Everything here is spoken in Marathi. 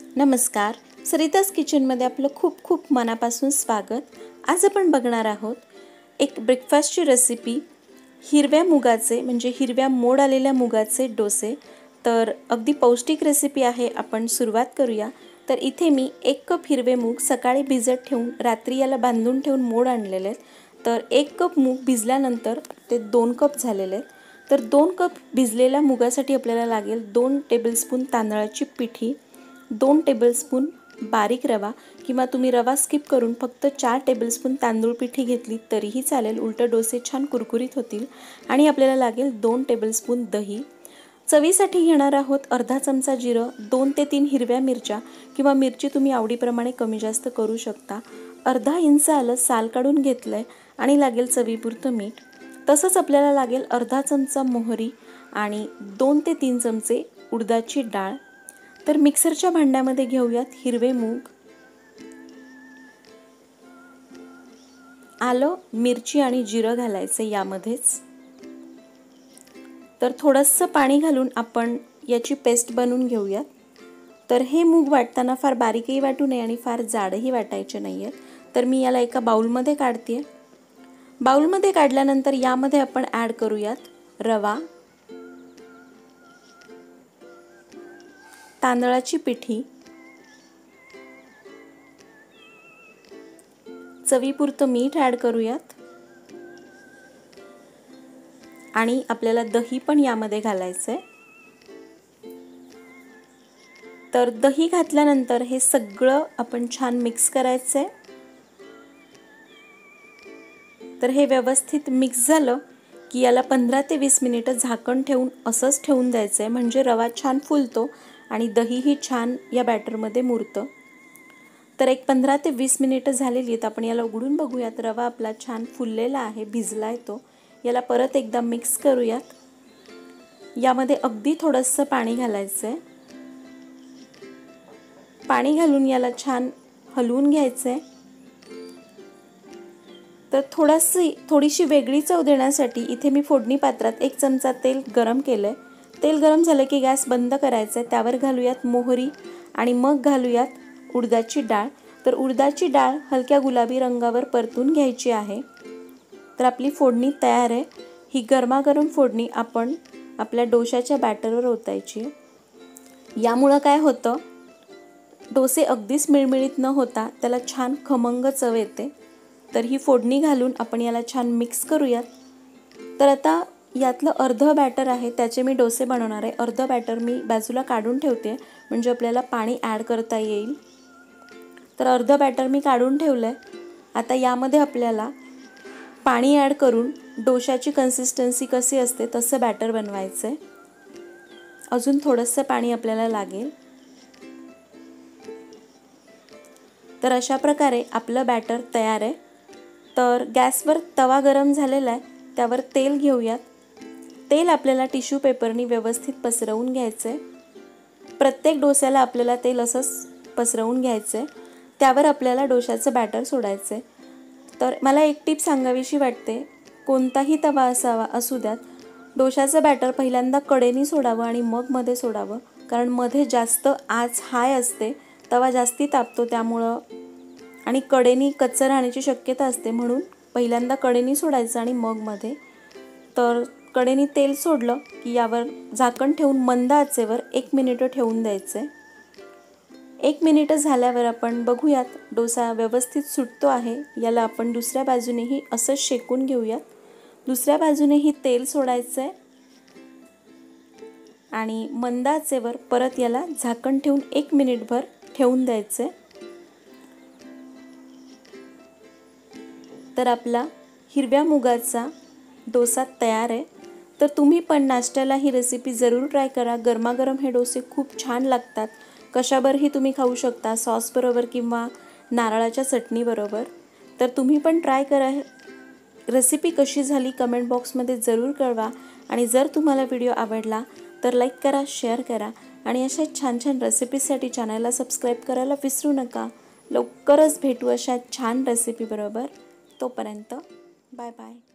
नमस्कार, सरिताज किचनमध्ये आपलं खूप खूप मनापासून स्वागत। आज आपण बघणार आहोत एक ब्रेकफास्टची रेसिपी, हिरव्या मुगाचे म्हणजे हिरव्या मोड आलेल्या मुगाचे डोसे। तर अगदी पौष्टिक रेसिपी आहे। आपण सुरुवात करूया। तर इथे मी 1 कप हिरवे मूग सकाळी भिजत ठेवून रात्री याला बांधून ठेवून मोड आणलेले आहेत। तर 1 कप मूग भिजल्यानंतर ते 2 कप झालेले आहेत। तर 2 कप भिजलेल्या मुगासाठी आपल्याला लागेल 2 टेबलस्पून तांदळाची पिठी, 2 टेबलस्पून बारीक रवा किंवा तुम्ही रवा स्किप करून फक्त 4 टेबलस्पून तांदूळ पिठी घेतली तरीही चालेल, उलट डोसे छान कुरकुरीत होतील। आणि आपल्याला लागेल 2 टेबलस्पून दही, चवीसाठी घेणार आहोत अर्धा चमचा जिरं, 2 ते 3 हिरव्या मिरच्या किंवा मिरची तुम्ही आवडीप्रमाणे कमी जास्त करू शकता, अर्धा इंच आलं साल काढून घेतलंय आणि लागेल चवीपुरतं मीठ। तसंच आपल्याला लागेल अर्धा चमचा मोहरी आणि 2 ते 3 चमचे उडदाची डाळ। तर मिक्सरच्या भांड्यामध्ये घेऊयात हिरवे मूग, आलं, मिरची आणि जिरं घालायचे यामध्येच। तर थोडंसं पाणी घालून आपण याची पेस्ट बनवून घेऊयात। तर हे मूग वाटताना फार बारीकही वाटू नये आणि फार जाडही वाटायचे नाहीये। तर मी याला एका बाउलमध्ये काढते। बाउलमध्ये काढल्यानंतर यामध्ये आपण ॲड करूयात रवा, तांदळाची पिठी, चवीपुरतं मीठ ॲड करूयात आणि आपल्याला दही पण यामध्ये घालायचंय। तर दही घातल्यानंतर हे सगळं आपण छान मिक्स करायचंय। तर हे व्यवस्थित मिक्स झालं की याला 15 ते 20 मिनिटं झाकण ठेवून असंच ठेवून द्यायचंय, म्हणजे रवा छान फुलतो आणि दहीही छान या बॅटरमध्ये मुरतं। तर एक 15 ते 20 मिनिटं झालेली आहेत। आपण याला उघडून बघूयात। रवा आपला छान फुललेला आहे, भिजलाय तो। याला परत एकदा मिक्स करूयात। यामध्ये अगदी थोडंसं पाणी घालायचंय। पाणी घालून याला छान हलवून घ्यायचंय। तर थोडीशी वेगळी चव देण्यासाठी इथे मी फोडणी पात्रात 1 चमचा तेल गरम केलंय। तेल गरम झालं की गॅस बंद करायचा आहे। त्यावर घालूयात मोहरी आणि मग घालूयात उडदाची डाळ। तर उडदाची डाळ हलक्या गुलाबी रंगावर परतून घ्यायची आहे। तर आपली फोडणी तयार आहे। ही गरमागरम फोडणी आपण आपल्या डोशाच्या बॅटरवर ओतायची। यामुळे काय होतं, डोसे अगदीच मिळमिळीत न होता त्याला छान खमंग चव येते। तर ही फोडणी घालून आपण याला छान मिक्स करूयात। तर आता यातलं अर्धं बॅटर आहे त्याचे मी डोसे बनवणार आहे। अर्धं बॅटर मी बाजूला काढून ठेवते, म्हणजे आपल्याला पाणी ॲड करता येईल। तर अर्धं बॅटर मी काढून ठेवलंय। आता यामध्ये आपल्याला पाणी ॲड करून डोशाची कन्सिस्टन्सी कशी असते तसं बॅटर बनवायचंय। अजून थोडंसं पाणी आपल्याला लागेल। तर अशा प्रकारे आपलं बॅटर तयार आहे। तर गॅसवर तवा गरम झालेला आहे, त्यावर तेल घेऊयात। तेल आपल्याला टिश्यू पेपरनी व्यवस्थित पसरवून घ्यायचंय। प्रत्येक डोस्याला आपल्याला तेल असंच पसरवून घ्यायचंय। त्यावर आपल्याला डोशाचं बॅटर सोडायचंय। तर मला एक टिप सांगावीशी वाटते, कोणताही तवा असावा असू द्यात, डोशाचं बॅटर पहिल्यांदा कडेनी सोडावं आणि मग मध्ये सोडावं, कारण मध्ये जास्त आच हाय असते, तवा जास्ती तापतो त्यामुळं, आणि कडेनी कच्चं राहण्याची शक्यता असते, म्हणून पहिल्यांदा कडेनी सोडायचं आणि मग मध्ये। तर कडेनी तेल सोडलं की यावर झाकण ठेवून मंद आचेवर 1 मिनिट ठेवून द्यायचे। 1 मिनिट झाल्यावर आपण बघूयात डोसा व्यवस्थित सुटतो आहे। याला आपण दुसऱ्या बाजूनेही असंच शेकून घेऊयात। दुसऱ्या बाजूनेही तेल सोडायचंय आणि मंद आचेवर परत याला झाकण ठेवून 1 मिनिटभर ठेवून द्यायचंय। तर आपला हिरव्या मुगाचा डोसा तयार आहे। तर तुम्ही पण नाश्त्याला ही रेसिपी जरूर ट्राय करा। गरमागरम हे डोसे खूप छान लागतात। कशाबरही तुम्ही खाऊ शकता, सॉस बरोबर किंवा नारळाच्या चटणी बरोबर। तर तुम्ही पण ट्राय करा। रेसिपी कशी झाली कमेंट बॉक्समध्ये जरूर कळवा आणि जर तुम्हाला व्हिडिओ आवडला तर लाईक करा, शेअर करा आणि अशा छान छान रेसिपीसाठी चॅनलला सबस्क्राईब करायला विसरू नका। लवकरच भेटू अशा छान रेसिपी बरोबर। तोपर्यंत बाय बाय।